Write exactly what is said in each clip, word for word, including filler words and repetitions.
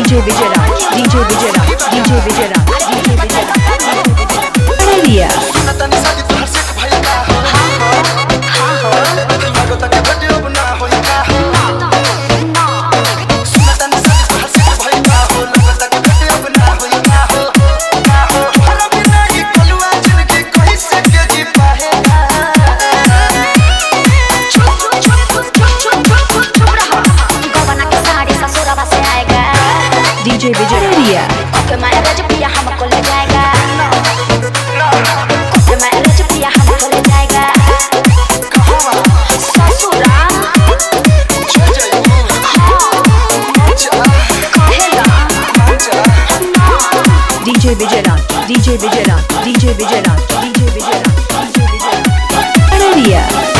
DJ Vijayraj DJ Vijayraj DJ Vijayraj DJ Vijayraj Araria DJ Vijayraj okay marriage पिया हमको ले जाएगा ओके मैरिज पिया हमको ले जाएगा ससुरा DJ Vijayraj DJ Vijayraj DJ Vijayraj DJ Vijayraj DJ Vijayraj Araria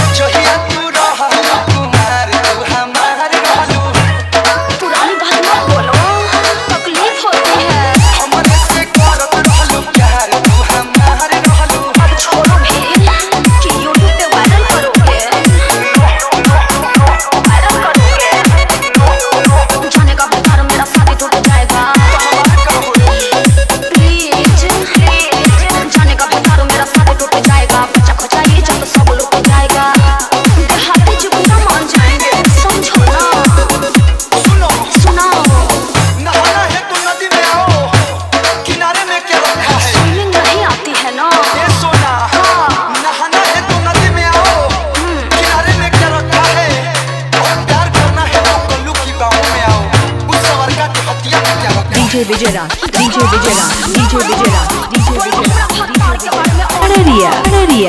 DJ Vijayraj DJ Vijayraj DJ Vijayraj DJ Vijayraj Araria Araria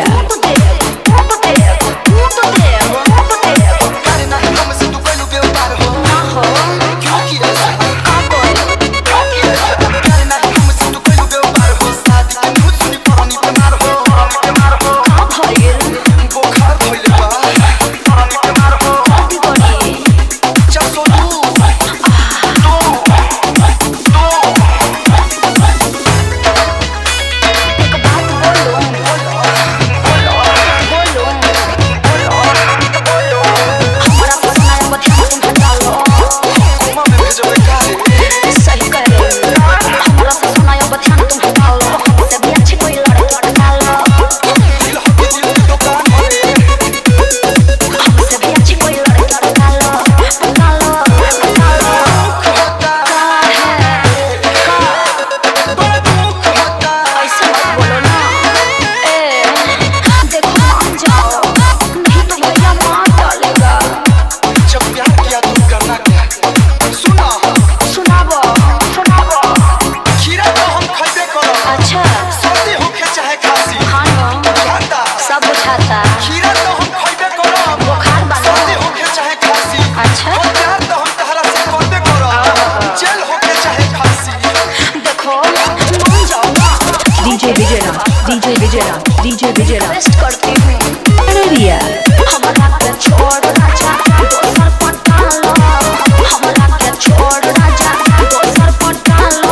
DJ Vijayraj DJ Vijayraj DJ Vijayraj rest करती हूँ अरेरिया हमारा के छोड़ राजा दोसर पटालो हमारा के छोड़ राजा दोसर पटालो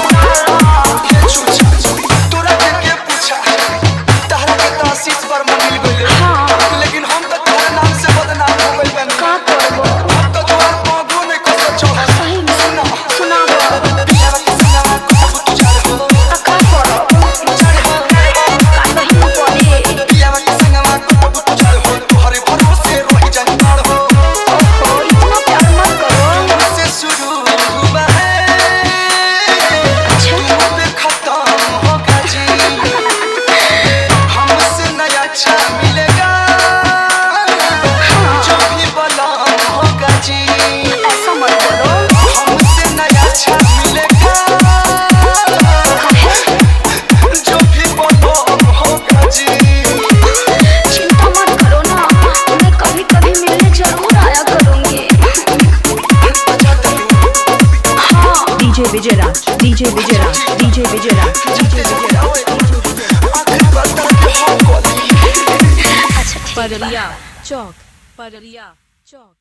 तोरा के के पूछा तहरा के तो आशीष पर मिल गइल लेकिन हम तो तोहरा नाम से बदनाम हो गइल बनी का करबो हम तो तोहर पागो में कस छोड़ा सही में सुना सुनाबो पिया के संगवा को तू जा हो का करो का बहिन पड़े पिया के संगवा को तू जा हो तोहरे भरोसे रोही जंगाल हो ओहो इतना प्यार मत करो से शुरू हुआ है तू पे खत्म होगा जी हमसे नया अच्छा मिलेगा जो भी बला होगा जी ऐसा मत बोलो हमसे नया अच्छा मिलेगा जो भी बला होगा जी चिंता मत करो ना मैं कभी कभी मिलने जरूर आया करूंगी हाँ DJ Vijayraj DJ Vijayraj DJ Vijayraj DJ Vijayraj आखिर बात के हम को अच्छा ठीक है पररिया चौक पररिया चौक